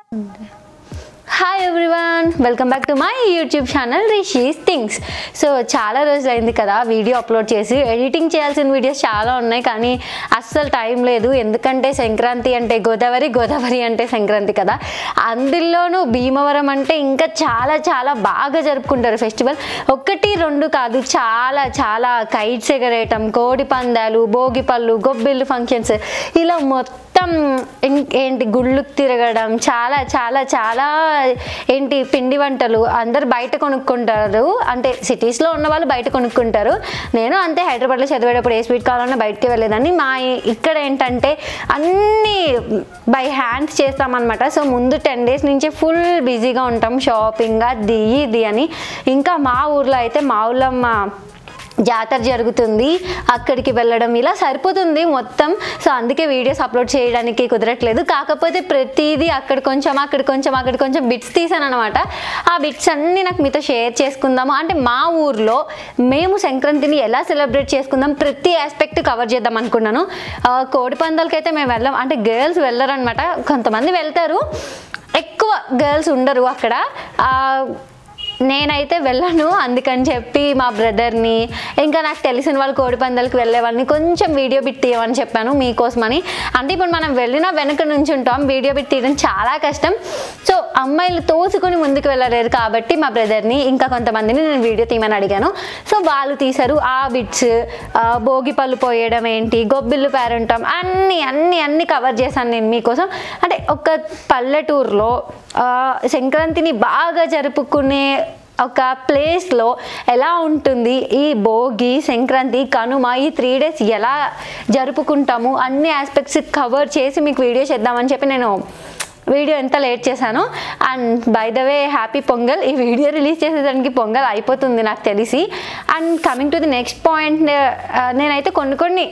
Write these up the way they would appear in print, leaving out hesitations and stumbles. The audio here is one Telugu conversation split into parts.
Hi everyone, welcome back to my YouTube channel Rishi's things. So చాలా రోజులు అయింది కదా వీడియో అప్లోడ్ చేసి. ఎడిటింగ్ చేయాల్సిన వీడియోస్ చాలా ఉన్నాయి కానీ అస్సలు టైం లేదు. ఎందుకంటే సంక్రాంతి అంటే గోదావరి అంటే సంక్రాంతి కదా. అందులోనూ భీమవరం అంటే ఇంకా చాలా చాలా బాగా జరుపుకుంటారు ఫెస్టివల్. ఒకటి రెండు కాదు, చాలా చాలా కైట్స్ ఎగరేయటం, కోడి పందాలు, భోగిపళ్ళు, గొబ్బిళ్ళు ఫంక్షన్స్, ఇలా మొత్తం ఏంటి గుళ్ళుకు తిరగడం, చాలా చాలా చాలా ఏంటి పిండి వంటలు అందరు బయట కొనుక్కుంటారు. అంటే సిటీస్లో ఉన్న వాళ్ళు బయట కొనుక్కుంటారు. నేను అంతే, హైదరాబాద్లో చదివేటప్పుడు ఏ స్వీట్ కావాలన్నా బయటకి వెళ్ళేదాన్ని. ఇక్కడ ఏంటంటే అన్నీ బై హ్యాండ్స్ చేస్తామన్నమాట. సో ముందు 10 days నుంచి ఫుల్ బిజీగా ఉంటాం, షాపింగ్ అది ఇది అని. ఇంకా మా ఊర్లో అయితే మా ఊళ్ళమ్మ జాతర జరుగుతుంది, అక్కడికి వెళ్ళడం ఇలా సరిపోతుంది మొత్తం. సో అందుకే వీడియోస్ అప్లోడ్ చేయడానికి కుదరట్లేదు. కాకపోతే ప్రతిదీ అక్కడ కొంచెం బిట్స్ తీసాను అనమాట. ఆ బిట్స్ అన్నీ నాకు మీతో షేర్ చేసుకుందాము. అంటే మా ఊర్లో మేము సంక్రాంతిని ఎలా సెలబ్రేట్ చేసుకుందాం, ప్రతి ఆస్పెక్ట్ కవర్ చేద్దాం అనుకున్నాను. కోడి పందాలకి అయితే మేము వెళ్ళాం, అంటే గర్ల్స్ వెళ్ళరు అనమాట. కొంతమంది వెళ్తారు, ఎక్కువ గర్ల్స్ ఉండరు అక్కడ. నేనైతే వెళ్ళాను, అందుకని చెప్పి మా బ్రదర్ని ఇంకా నాకు తెలిసిన వాళ్ళు కోడి పందాలకు వెళ్ళే వాళ్ళని కొంచెం వీడియో బిట్ తీయమని చెప్పాను మీకోసమని. అంటే ఇప్పుడు మనం వెళ్ళినా వెనక నుంచి ఉంటాం, వీడియో బిట్ తీయడం చాలా కష్టం. సో అమ్మాయిలు తోసుకొని ముందుకు వెళ్ళలేరు కాబట్టి మా బ్రదర్ని ఇంకా కొంతమందిని నేను వీడియో తీయమని అడిగాను. సో వాళ్ళు తీశారు ఆ బిట్స్. భోగి పళ్ళు పోయడం ఏంటి, గొబ్బిళ్ళు పేరంటాం, అన్నీ కవర్ చేశాను నేను మీకోసం. అంటే ఒక పల్లెటూరులో సంక్రాంతిని బాగా జరుపుకునే ఒక ప్లేస్లో ఎలా ఉంటుంది, ఈ భోగి, సంక్రాంతి, కనుమ, ఈ 3 days ఎలా జరుపుకుంటాము, అన్ని ఆస్పెక్ట్స్ కవర్ చేసి మీకు వీడియో చేద్దామని చెప్పి నేను వీడియో ఎంత లేట్ చేశాను. And by the way happy Pongal. ఈ వీడియో రిలీజ్ చేసేదానికి పొంగల్ అయిపోతుంది నాకు తెలిసి. And coming to the next point, నేనైతే కొన్ని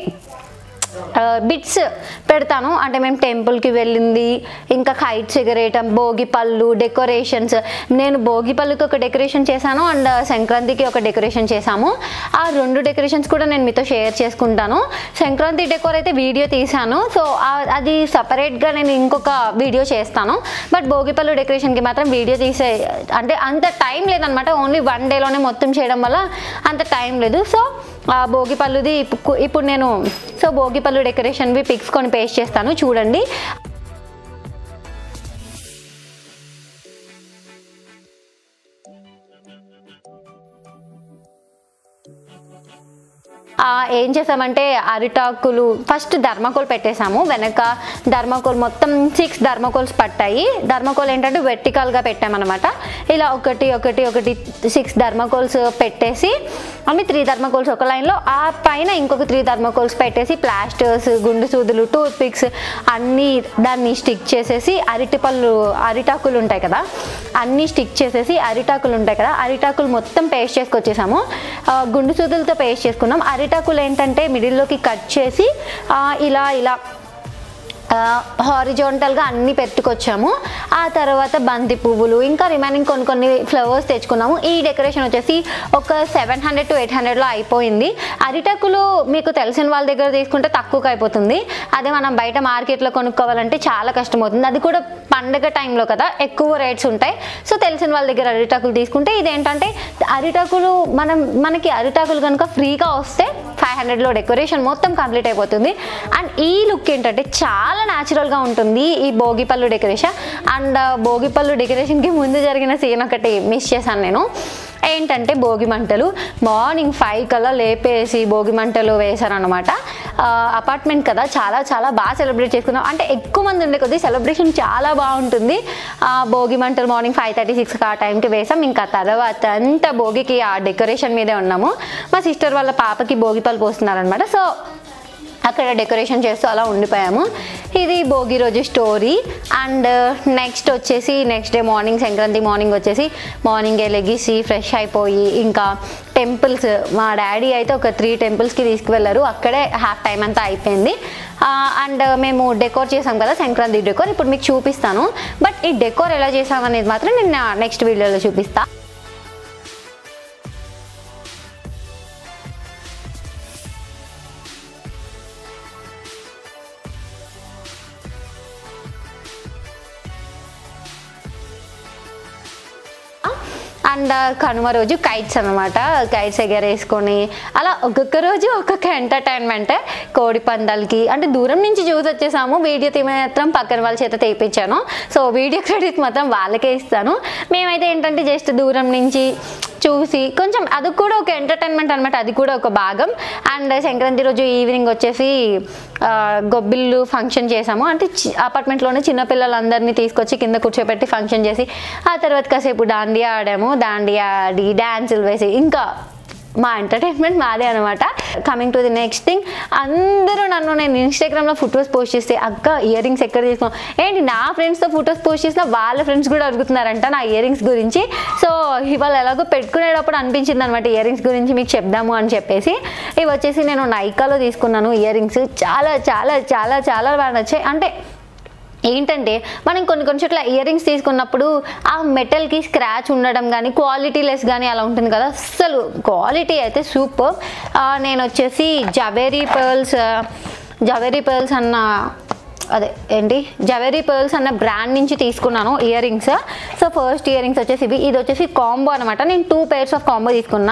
బిట్స్ పెడతాను. అంటే మేము టెంపుల్కి వెళ్ళింది, ఇంకా కైట్స్ ఎగరేయటం, భోగి పళ్ళు, డెకరేషన్స్. నేను భోగి పళ్ళుకి ఒక డెకరేషన్ చేశాను అండ్ సంక్రాంతికి ఒక డెకరేషన్ చేశాము. ఆ 2 డెకరేషన్స్ కూడా నేను మీతో షేర్ చేసుకుంటాను. సంక్రాంతి డెకోర్ అయితే వీడియో తీశాను, సో అది సపరేట్గా నేను ఇంకొక వీడియో చేస్తాను. బట్ భోగి పళ్ళు డెకరేషన్కి మాత్రం వీడియో తీసే అంటే అంత టైం లేదనమాట. ఓన్లీ 1 dayలోనే మొత్తం చేయడం వల్ల అంత టైం లేదు. సో భోగి పళ్ళుది ఇప్పుడు నేను భోగి పళ్ళు డెకరేషన్వి పిక్స్ కొని పేస్ట్ చేస్తాను, చూడండి. ఏం చేసామంటే అరిటాకులు ఫస్ట్ ధర్మకోల్ పెట్టేసాము. వెనక ధర్మకోల్ మొత్తం 6 ధర్మకోల్స్ పట్టాయి. ధర్మకోల్ ఏంటంటే వెర్టికల్గా పెట్టామన్నమాట. ఇలా ఒకటి 6 ధర్మకోల్స్ పెట్టేసి, అన్ని 3 ధర్మకోల్స్ ఒక లైన్లో, ఆ పైన ఇంకొక 3 ధర్మకోల్స్ పెట్టేసి ప్లాస్టర్స్, గుండు సూదులు, టూత్ పిక్స్ అన్నీ దాన్ని స్టిక్ చేసేసి, అరిటాకులు ఉంటాయి కదా, అన్నీ స్టిక్ చేసేసి, అరిటాకులు మొత్తం పేస్ట్ చేసుకొచ్చేసాము. గుండు సూదులతో పేస్ట్ చేసుకున్నాం. అరిటాకులు ఏంటంటే మిడిల్లోకి కట్ చేసి ఇలా హారిజాంటల్గా అన్నీ పెట్టుకొచ్చాము. ఆ తర్వాత బంతి పువ్వులు, ఇంకా రిమైనింగ్ కొన్ని ఫ్లవర్స్ తెచ్చుకున్నాము. ఈ డెకరేషన్ వచ్చేసి ఒక 700 to 800లో అయిపోయింది. అరిటాకులు మీకు తెలిసిన వాళ్ళ దగ్గర తీసుకుంటే తక్కువగా అయిపోతుంది. అదే మనం బయట మార్కెట్లో కొనుక్కోవాలంటే చాలా కష్టమవుతుంది. అది కూడా పండగ టైంలో కదా, ఎక్కువ రేట్స్ ఉంటాయి. సో తెలిసిన వాళ్ళ దగ్గర అరిటాకులు తీసుకుంటే, ఇదేంటంటే అరిటాకులు మనకి అరిటాకులు కనుక ఫ్రీగా వస్తే 500లో డెకరేషన్ మొత్తం కంప్లీట్ అయిపోతుంది. అండ్ ఈ లుక్ ఏంటంటే చాలా న్యాచురల్గా ఉంటుంది ఈ భోగిపళ్ళు డెకరేషన్. అండ్ భోగిపళ్ళు డెకరేషన్కి ముందు జరిగిన సీన్ ఒకటి మిస్ చేశాను నేను. ఏంటంటే భోగి మంటలు మార్నింగ్ 5 కల్లా లేపేసి భోగి మంటలు వేశారనమాట. అపార్ట్మెంట్ కదా, చాలా చాలా బాగా సెలబ్రేట్ చేసుకున్నాం. అంటే ఎక్కువ మంది ఉండే కొద్దీ సెలబ్రేషన్ చాలా బాగుంటుంది. భోగి మంటలు మార్నింగ్ 5:30-6 ఆ టైంకి వేసాం. ఇంకా తర్వాత అంతా భోగికి ఆ డెకరేషన్ మీదే ఉన్నాము. మా సిస్టర్ వాళ్ళ పాపకి భోగిపళ్ళు పోస్తున్నారనమాట. సో అక్కడ డెకరేషన్ చేస్తూ అలా ఉండిపోయాము. ఇది భోగి రోజు story. And next day morning, Sankranti morning వచ్చేసి మార్నింగే లెగిసి ఫ్రెష్ అయిపోయి ఇంకా టెంపుల్స్, మా డాడీ అయితే ఒక 3 temples-కి తీసుకువెళ్ళారు. అక్కడే హాఫ్ టైం అంతా అయిపోయింది. అండ్ మేము డెకోర్ చేసాం కదా, సంక్రాంతి డెకోర్, ఇప్పుడు మీకు చూపిస్తాను. బట్ ఈ డెకోర్ ఎలా చేసామనేది మాత్రం నేను నెక్స్ట్ వీడియోలో చూపిస్తాను. అండ్ కనుమ రోజు కైట్స్ అనమాట, కైట్స్ ఎగరేసుకొని అలా ఒక్కొక్క రోజు ఒక్కొక్క ఎంటర్టైన్మెంట్. కోడి పందాలకి అంటే దూరం నుంచి చూసి వచ్చేసాము, వీడియో మాత్రం పక్కన వాళ్ళ చేత తెప్పించాను. సో వీడియో క్రెడిట్ మాత్రం వాళ్ళకే ఇస్తాను. మేమైతే ఏంటంటే జస్ట్ దూరం నుంచి చూసి కొంచెం అది కూడా ఒక ఎంటర్టైన్మెంట్ అనమాట, అది కూడా ఒక భాగం. అండ్ సంక్రాంతి రోజు ఈవినింగ్ వచ్చేసి గొబ్బిళ్ళు ఫంక్షన్ చేసాము. అంటే అపార్ట్మెంట్లోనే చిన్నపిల్లలందరినీ తీసుకొచ్చి కింద కూర్చోబెట్టి ఫంక్షన్ చేసి ఆ తర్వాత కాసేపు దాండియా ఆడాము. దాండియా ఆడి డ్యాన్సులు వేసి ఇంకా మా ఎంటర్టైన్మెంట్ మాదే అనమాట. Coming to the next thing, అందరూ నేను ఇన్స్టాగ్రామ్లో ఫొటోస్ పోస్ట్ చేస్తే అక్క ఇయర్ రింగ్స్ ఎక్కడ తీసుకున్నాం ఏంటి, నా ఫ్రెండ్స్తో ఫొటోస్ పోస్ట్ చేసిన వాళ్ళ ఫ్రెండ్స్ కూడా అడుగుతున్నారంట నా ఇయర్ రింగ్స్ గురించి. సో ఇవాళ ఎలాగో పెట్టుకునేటప్పుడు అనిపించింది అనమాట ఇయర్ రింగ్స్ గురించి మీకు చెప్దాము అని చెప్పేసి. ఇవి వచ్చేసి నేను నైకాలో తీసుకున్నాను ఇయర్ రింగ్స్. చాలా చాలా చాలా చాలా బాగా నచ్చాయి. అంటే ఏంటంటే మనం కొన్ని చోట్ల ఇయర్ రింగ్స్ తీసుకున్నప్పుడు ఆ మెటల్కి స్క్రాచ్ ఉండడం కానీ క్వాలిటీ లెస్ కానీ అలా ఉంటుంది కదా, అస్సలు క్వాలిటీ అయితే సూపర్. నేను వచ్చేసి జవేరీ పర్ల్స్ అన్న జవేరీ పర్ల్స్ అన్న బ్రాండ్ నుంచి తీసుకున్నాను earrings. So first earrings వచ్చేసి ఇది వచ్చేసి కాంబో అనమాట. నేను 2 pairs ఆఫ్ కాంబో తీసుకున్నా.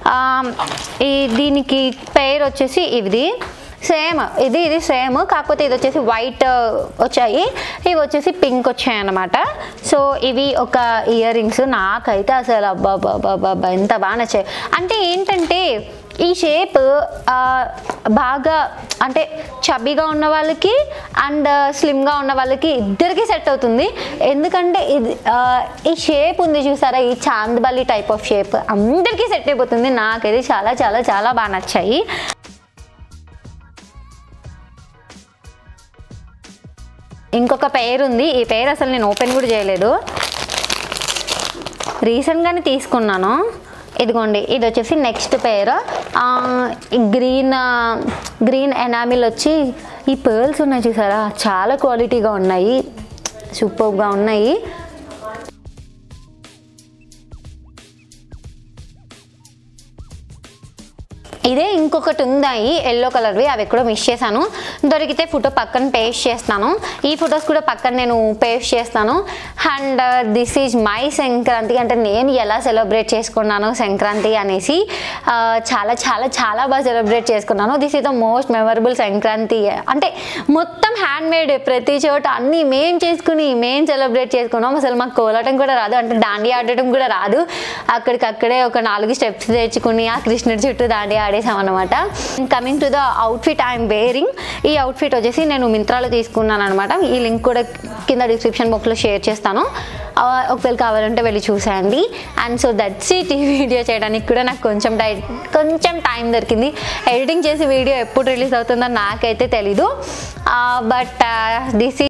దీనికి పెయిర్ వచ్చేసి ఇది సేమ్, ఇది సేమ్, కాకపోతే ఇది వచ్చేసి వైట్ వచ్చాయి, ఇవి వచ్చేసి పింక్ వచ్చాయి అన్నమాట. సో ఇవి ఒక ఇయర్ రింగ్స్. నాకైతే అసలు అబ్బా ఎంత బాగా నచ్చాయి. అంటే ఏంటంటే ఈ షేప్ బాగా అంటే చబ్బీగా ఉన్న వాళ్ళకి అండ్ స్లిమ్గా ఉన్న వాళ్ళకి ఇద్దరికి సెట్ అవుతుంది. ఎందుకంటే ఇది ఈ షేప్ ఉంది చూసారా, ఈ చాందబలి టైప్ ఆఫ్ షేప్ అందరికీ సెట్ అయిపోతుంది. నాకైతే చాలా చాలా చాలా బాగా నచ్చాయి. ఇంకొక పెయిర్ ఉంది, ఈ పెయిర్ అసలు నేను ఓపెన్ కూడా చేయలేదు, రీసెంట్గానే తీసుకున్నాను. ఇదిగోండి, ఇది వచ్చేసి నెక్స్ట్ పెయిర్. గ్రీన్ ఎనామిల్ వచ్చి ఈ పర్ల్స్ ఉన్నాయి చూసారా, చాలా క్వాలిటీగా ఉన్నాయి, సూపర్గా ఉన్నాయి. ఇదే ఇంకొకటి ఉన్నాయి ఎల్లో కలర్వి, అవి ఎక్కడో మిస్ చేశాను. దొరికితే ఫోటో పక్కన పేస్ట్ చేస్తాను. ఈ ఫొటోస్ కూడా పక్కన నేను పేస్ట్ చేస్తాను. And this is my Sankranti, అంటే నేను ఎలా సెలబ్రేట్ చేసుకున్నాను సంక్రాంతి అనేసి చాలా చాలా చాలా బాగా సెలబ్రేట్ చేసుకున్నాను. This is the most memorable Sankranti. అంటే మొత్తం హ్యాండ్ మేడ్, ప్రతి చోట అన్నీ మేము సెలబ్రేట్ చేసుకున్నాం. అసలు మాకు కోలాటం కూడా రాదు, అంటే దాండియా ఆడటం కూడా రాదు. అక్కడికక్కడే ఒక 4 స్టెప్స్ తెచ్చుకుని ఆ కృష్ణుడి చుట్టూ దాండియా ఆడేసామన్నమాట. Coming to the outfit I'm wearing. ఈ అవుట్ఫిట్ వచ్చేసి నేను మింత్రాలో తీసుకున్నాను అనమాట. ఈ లింక్ కూడా కింద డిస్క్రిప్షన్ బాక్స్లో షేర్ చేస్తాను, ఒకవేళ కావాలంటే వెళ్ళి చూసేయండి. And so that's it. ఈ వీడియో చేయడానికి కూడా నాకు కొంచెం టైం దొరికింది. ఎడిటింగ్ చేసి వీడియో ఎప్పుడు రిలీజ్ అవుతుందో నాకైతే తెలీదు. But this